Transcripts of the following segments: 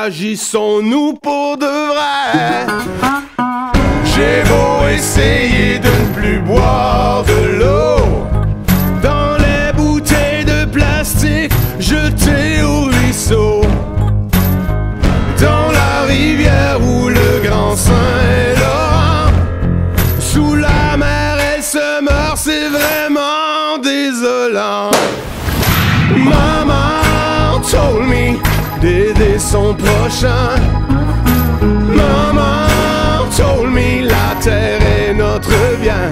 agissons-nous pour de vrai? J'ai beau essayer de ne plus boire de l'eau dans les bouteilles de plastique jetées au ruisseau, dans la rivière ou le grand Saint-Laurent, sous la mer elle se meurt, c'est vraiment désolant. Maman told me d'aider son prochain. Maman told me la terre est notre bien.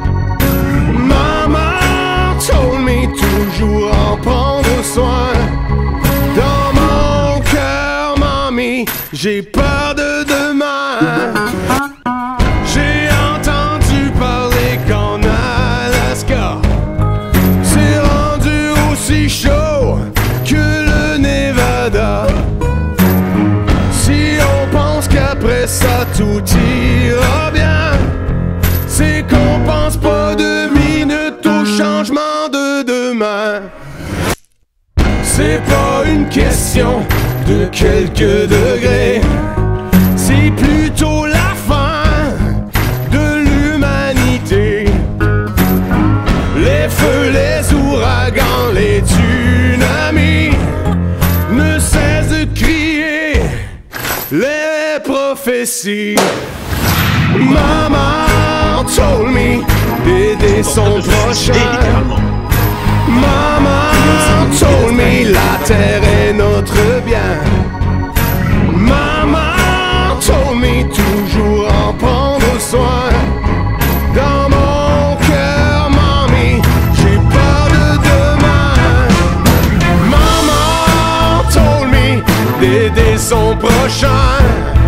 Maman told me toujours en prendre soin. Dans mon cœur, mamie, j'ai peur de demain. J'ai entendu parler qu'en Alaska c'est rendu aussi chaud que le Nevada. Si on pense qu'après ça tout ira bien, c'est qu'on pense pas 2 minutes au changement de demain. C'est pas une question de quelques degrés, c'est plutôt la fin de l'humanité. Les feux, les ouragans, les tsunamis ne cessent de crier les prophéties. Maman told me d'aider son prochain. Maman told me la terre est notre bien. Maman told me toujours en prendre soin. Dans mon cœur, mamie, j'ai peur de demain. Maman told me d'aider son prochain.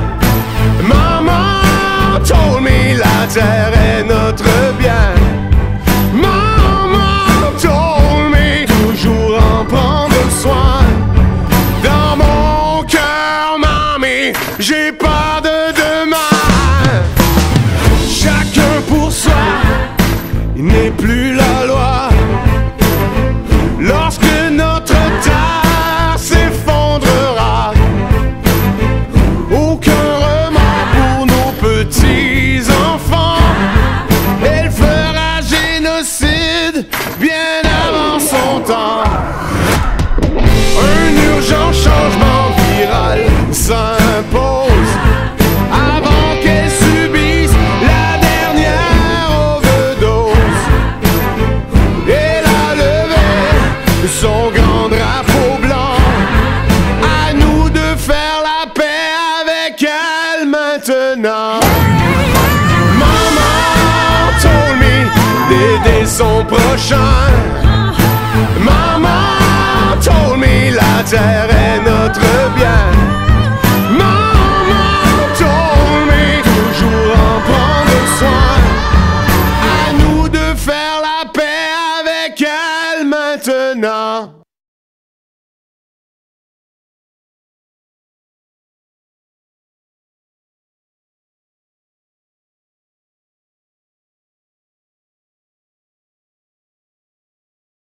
Maman told me la terre est notre bien. Maman told me toujours en prendre soin. Dans mon cœur, mamie, j'ai peur de demain. Chacun pour soi, il n'est plus la loi. Lorsque notre terre s'effondrera, aucun remords pour nos petits-enfants. Elle fera génocide bien avant son temps. Un urgent changement viral s'impose avant qu'elle subisse la dernière overdose. Elle a levé son grand drapeau blanc, à nous de faire la paix avec elle maintenant. Maman told me d'aider son prochain. Maman told me la terre est